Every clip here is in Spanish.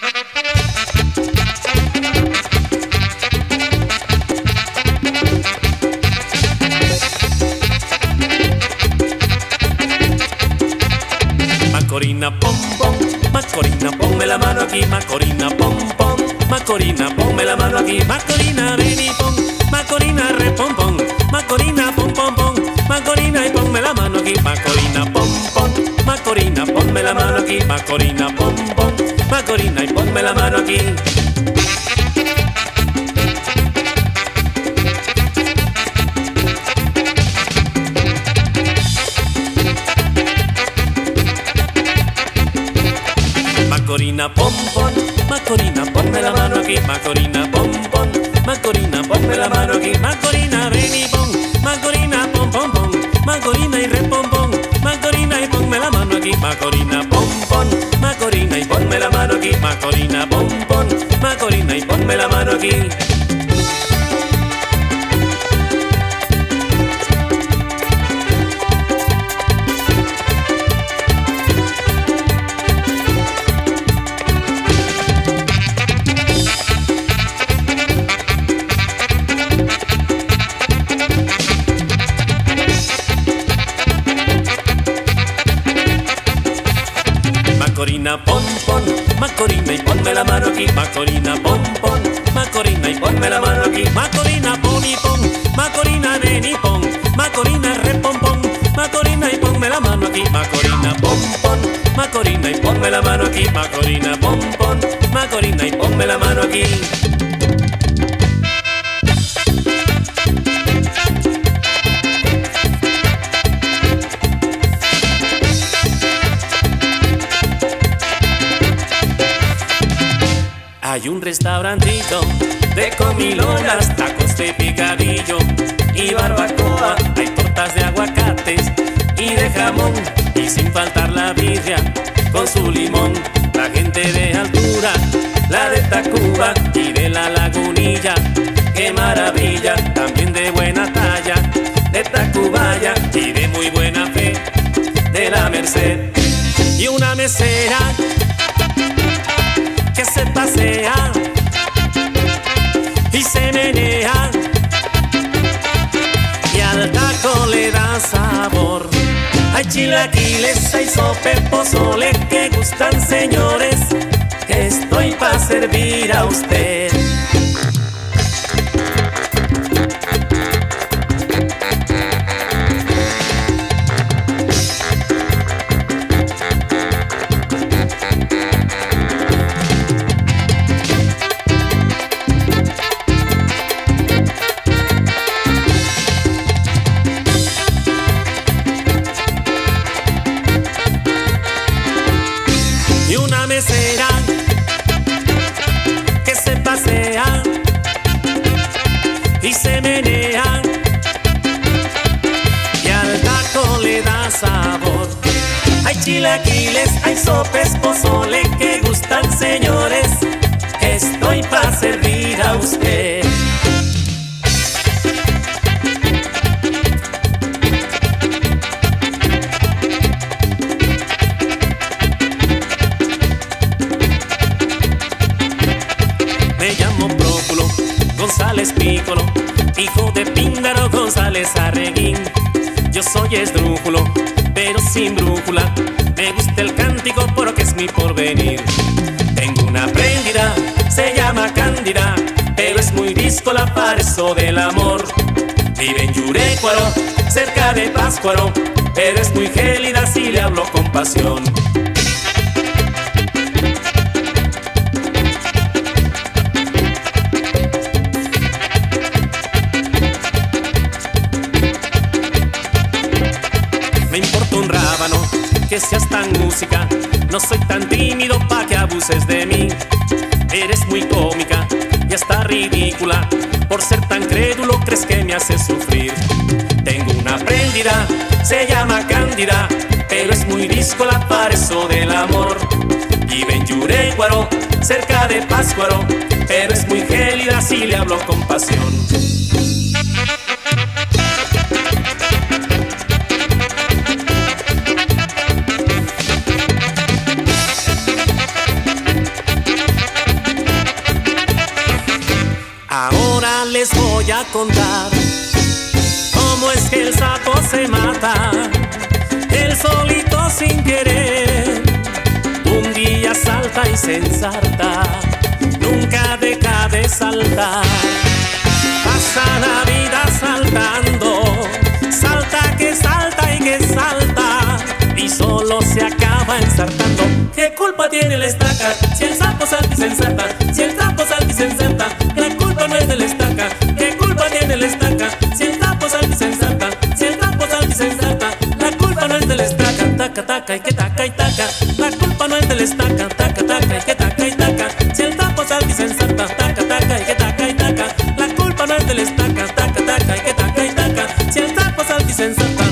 Macorina, pom, pom, Macorina, ponme la mano aquí, Macorina, pom, pom, Macorina, ponme la mano aquí, Macorina, ven y pon, Macorina, re, pom, pom, Macorina, pom, pom, pom, Macorina, y ponme la mano aquí, Macorina, pom, pom, Macorina, ponme la mano aquí, Macorina, pom, pom, Macorina, y ponme la mano aquí. Macorina, pom, pom, Macorina, ponme la mano aquí, Macorina, pom, pom, Macorina, ponme la mano aquí, Macorina, ven y pon, Macorina, pom, pom, pom, Macorina y re, pom, pom, Macorina y ponme la mano aquí, Macorina, pom, pom, Macorina y ponme la mano aquí, Macorina, pom, pom, Macorina y ponme la mano aquí. Macorina, pom, pom, Macorina y ponme la mano aquí, Macorina, pom, pom, Macorina y ponme la mano aquí, Macorina, pon y pon, Macorina, ven y pon, Macorina, re, pom, pom, Macorina y ponme la mano aquí, Macorina, pom, pom, Macorina y ponme la mano aquí, Macorina, pom, pom, Macorina y ponme la mano aquí. Hay un restaurantito de comilonas, tacos de picadillo y barbacoa. Hay tortas de aguacates y de jamón, y sin faltar la birria con su limón. La gente de altura, la de Tacuba y de la Lagunilla, qué maravilla, también de buena talla, de Tacubaya y de muy buena fe, de la Merced. Y una mesera que se pasea y se menea y al taco le da sabor. Hay chilaquiles, hay sope, pozole, que gustan, señores, que estoy pa' servir a usted. Y una mesera que se pasea y se menea y al taco le da sabor. Hay chilaquiles, hay sopes, pozole, que gustan, señores, estoy pa' servir a usted. Me llamo Próculo González Pícolo, hijo de Píndaro González Arreguín. Yo soy esdrújulo, pero sin brújula. Me gusta el cántico porque es mi porvenir. Tengo una prendida, se llama Cándida, pero es muy díscola para eso del amor. Vive en Yurecuaro, cerca de Páscuaro, pero es muy gélida si le hablo con pasión. Me importa un rábano que seas tan música, no soy tan tímido pa' que abuses de mí. Eres muy cómica y hasta ridícula, por ser tan crédulo crees que me haces sufrir. Tengo una prendida, se llama Cándida, pero es muy díscola para eso del amor. Vive en Yurecuaro, cerca de Páscuaro, pero es muy gélida si le hablo con pasión. a contar cómo es que el sapo se mata, él solito sin querer. Un día salta y se ensarta, nunca deja de saltar. Pasa la vida saltando, salta que salta y que salta, y solo se acaba ensartando. ¿Qué culpa tiene la estaca si el sapo salta y se ensarta? Si el sapo salta y se ensarta, la culpa no es de la estaca. ¿Qué culpa tiene la estaca si el sapo salta y se ensarta? Si el sapo salta y se ensarta, la culpa no es de la estaca. Taca, taca y que taca y taca, la culpa no es de la estaca. Taca, taca y que taca y taca, si el sapo salta y se ensarta. Taca, taca y que taca y taca, la culpa no es de la estaca. Taca, taca y que taca y taca, si el sapo salta y se ensarta.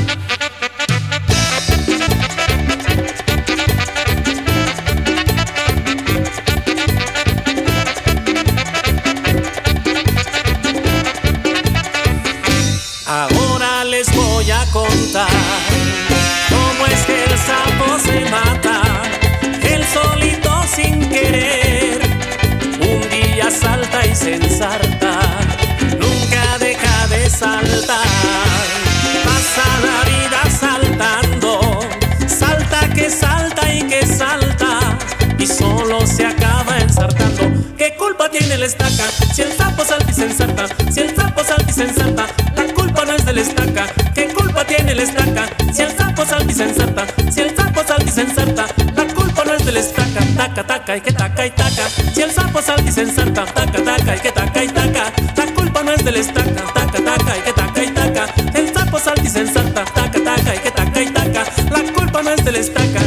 Ahora les voy a contar cómo es que el sapo se mata, él solito sin querer. Un día salta y se ensarta, nunca deja de saltar. Pasa la vida saltando, salta que salta y que salta, y solo se acaba ensartando. ¿Qué culpa tiene la estaca si el sapo salta y se ensarta? Si el sapo salta y se ensarta, la culpa no es de la estaca. ¿Qué culpa tiene la estaca si el sapo salta y se ensarta? Si el sapo salta y se ensarta, la culpa no es de la estaca. Taca, taca y que taca y taca, si el sapo salta y se ensarta. Taca, taca y que taca y taca, la culpa no es de la estaca. Taca, taca y que taca y taca, el sapo salta y se ensarta. Taca, taca y que taca y taca, la culpa no es de la estaca.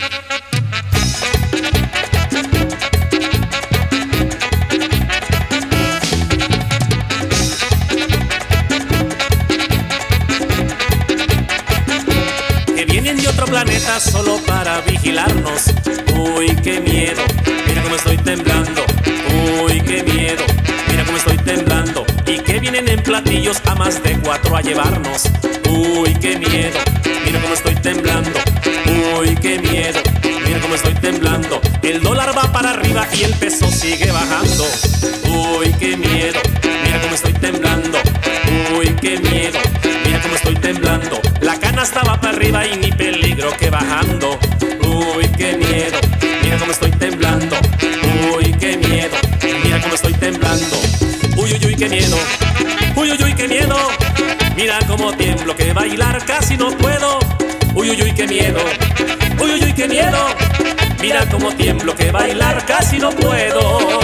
Planeta solo para vigilarnos. Uy, qué miedo, mira cómo estoy temblando. Uy, qué miedo, mira cómo estoy temblando. Y que vienen en platillos a más de 4 a llevarnos. Uy, qué miedo, mira cómo estoy temblando. Uy, qué miedo, mira cómo estoy temblando. El dólar va para arriba y el peso sigue bajando. Uy, qué miedo, mira cómo estoy temblando. Uy, qué miedo, mira cómo estoy temblando. La canasta va para arriba y ni peligro que bajando. Uy, qué miedo, mira cómo estoy temblando. Uy, qué miedo, mira cómo estoy temblando. Uy, uy, uy, qué miedo. Uy, uy, uy, qué miedo. Mira cómo tiemblo, que bailar casi no puedo. Uy, uy, uy, qué miedo. Uy, uy, uy, qué miedo. Mira cómo tiemblo, que bailar casi no puedo.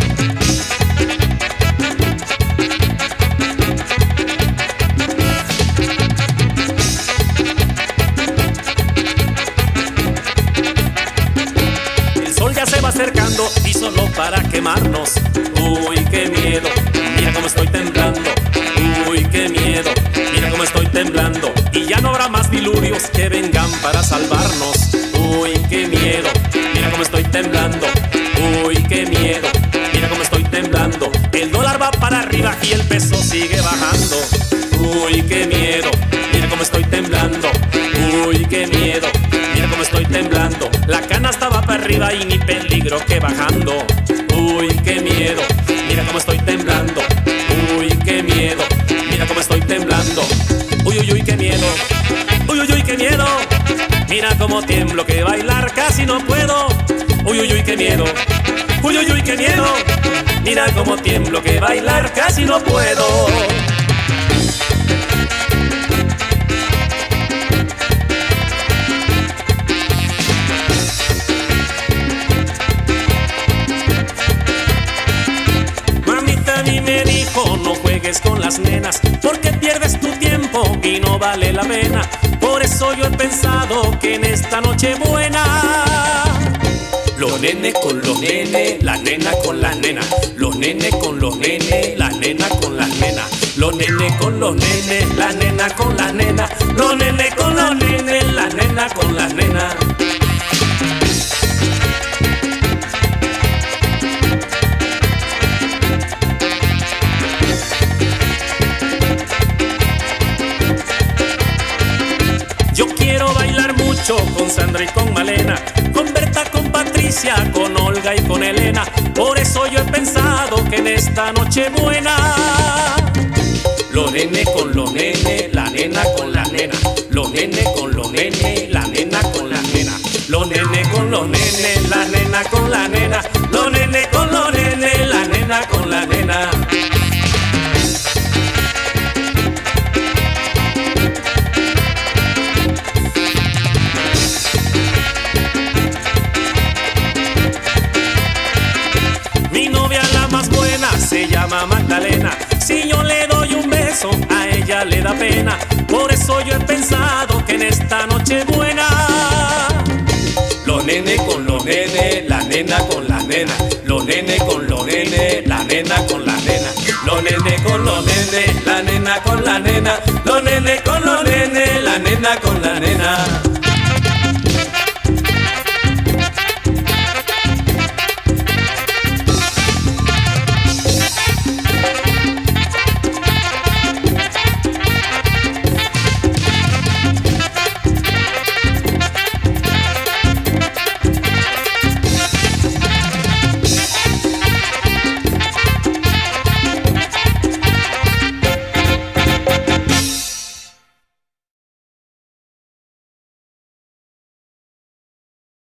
Acercando y solo para quemarnos. Uy, qué miedo, mira cómo estoy temblando. Uy, qué miedo, mira cómo estoy temblando. Y ya no habrá más dilurios que vengan para salvarnos. Uy, qué miedo, mira cómo estoy temblando. Uy, qué miedo, mira cómo estoy temblando. El dólar va para arriba y el peso sigue bajando. Uy, qué miedo, mira cómo estoy temblando. Uy, qué miedo, mira cómo estoy temblando. La canasta va para arriba y ni peligro que bajando. Uy, qué miedo, mira cómo estoy temblando. Uy, qué miedo, mira cómo estoy temblando. Uy, uy, uy, qué miedo. Uy, uy, uy, qué miedo. Mira cómo tiemblo, que bailar casi no puedo. Uy, uy, uy, qué miedo. Uy, uy, uy, qué miedo. Mira cómo tiemblo, que bailar casi no puedo. Me dijo, no juegues con las nenas, porque pierdes tu tiempo y no vale la pena. Por eso yo he pensado que en esta noche buena, los nenes con los nenes, la nena con las nenas. Los nenes con los nenes, la nena con las nenas. Los nenes con los nenes, la nena con las nenas. Los nenes con los nenes, la nena con las nenas. Con Sandra y con Malena, con Berta, con Patricia, con Olga y con Elena. Por eso yo he pensado que en esta noche buena, Los nenes con los nenes, la nena con la nena. Los nenes con los nenes, la nena con la nena. Los nenes con los nenes, la nena con la nena. Los nenes con los nenes, la nena con la nena. Mi novia la más buena se llama Magdalena. Si yo le doy un beso, a ella le da pena. Por eso yo he pensado que en esta noche buena, los nenes con los nenes, la nena con la nena. Los nenes con los nenes, la nena con la nena. Los nenes con los nenes, la nena con la nena. Los nenes con los nenes, la nena con la nena.